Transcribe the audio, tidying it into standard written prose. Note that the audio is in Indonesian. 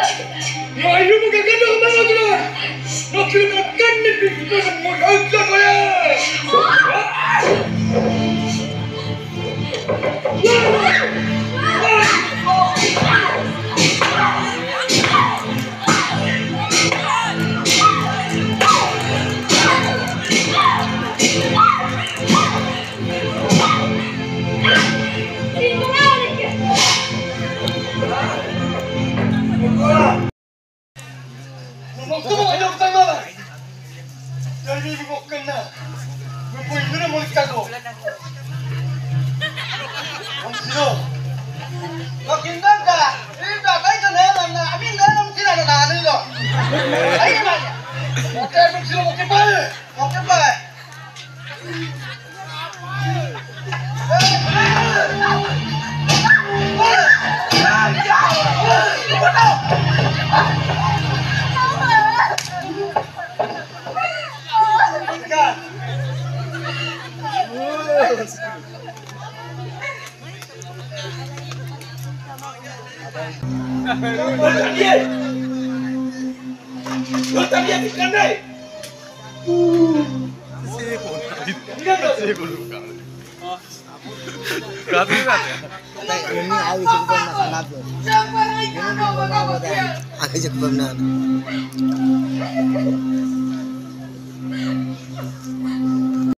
Ayo magaganda ka mga gano'n! Nakilakan ni Bigman ang mag-agla kaya! Magtulong kayo ang tama! Nalilibok ka na! Mabuhay mo na mga kago! Ang sino? Makindag ka! Hindi kahit na naman na amin na naman sila na naano nyo! Ayun naman! Okay, mag sila makipal! Okay ba? Lo también ikanay! Ini ayah sebab nak sangat tu. Ini sebab nak. Ayah sebab nak.